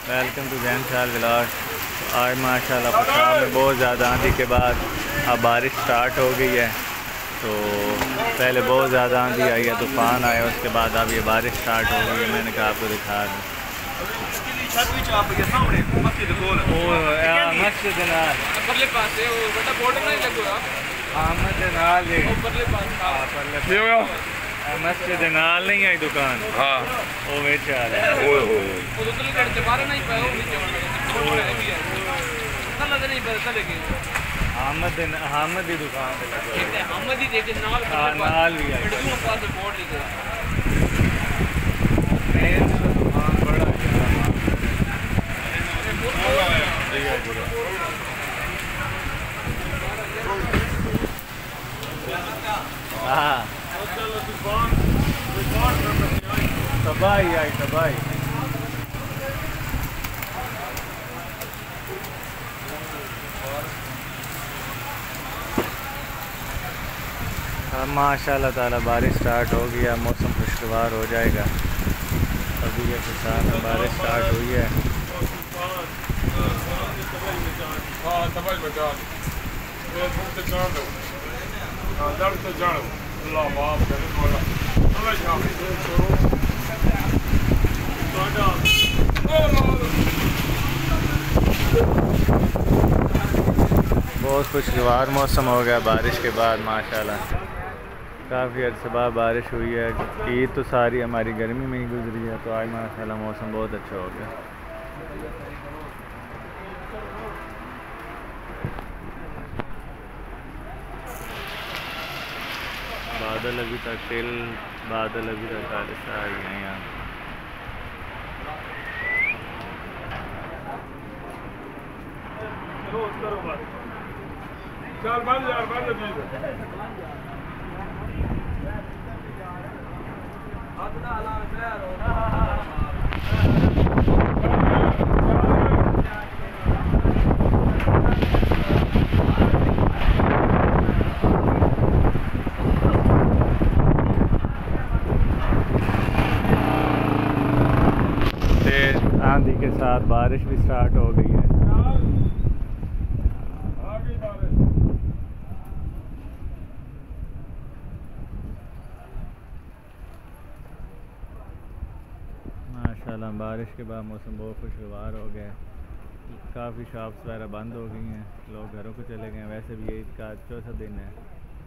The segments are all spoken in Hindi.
वेलकम टू जैन साल व्लॉग। आज माशाल्लाह शाम में बहुत ज़्यादा आंधी के बाद अब बारिश स्टार्ट हो गई है। तो पहले बहुत ज़्यादा आंधी आई है, तूफ़ान आया, उसके बाद अब ये बारिश स्टार्ट हो गई है। मैंने कहा आपको दिखा दूँ। मस्जिद नाल नहीं आई दुकान। हाँ वो बेच आ रहा है। हामद की दुकान नाल भी आई। दुकान बड़ा हाँ तबाही आई तबाही। अब माशाल्लाह ताला बारिश स्टार्ट हो गया, मौसम खुशगवार हो जाएगा। अभी के साथ में बारिश स्टार्ट हुई है। बहुत खुशगवार मौसम हो गया बारिश के बाद माशाल्लाह। काफ़ी अर्से बाद बारिश हुई है। ईद तो सारी हमारी गर्मी में ही गुजरी है, तो आज माशाल्लाह मौसम बहुत अच्छा हो गया। बादल अभी तक बादल अभी तक बारिश आई है यहाँ। तेज आंधी के साथ बारिश भी स्टार्ट हो गई है। माशाल्लाह बारिश के बाद मौसम बहुत खुशगवार हो गया। काफ़ी शॉप्स वगैरह बंद हो गई हैं, लोग घरों को चले गए हैं। वैसे भी ईद का चौथा दिन है।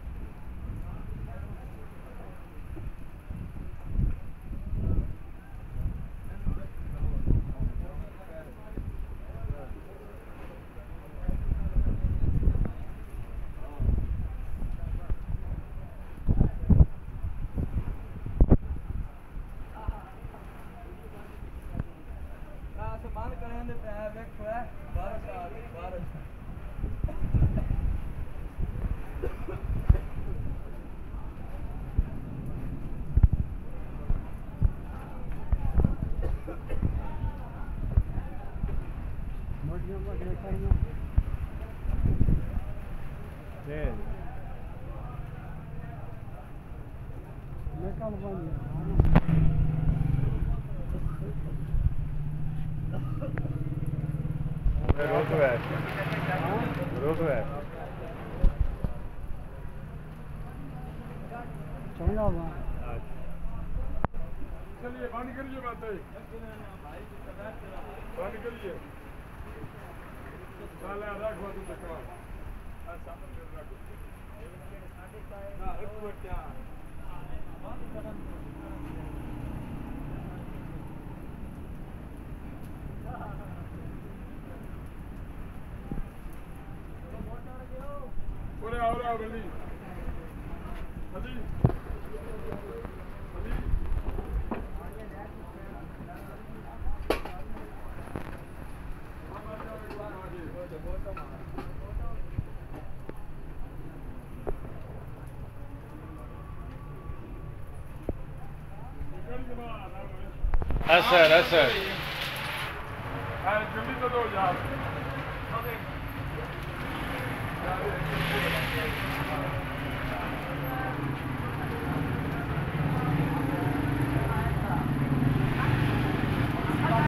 चलिए बंद करिए बात बंद करिए। असर जल्दी तो दो यार।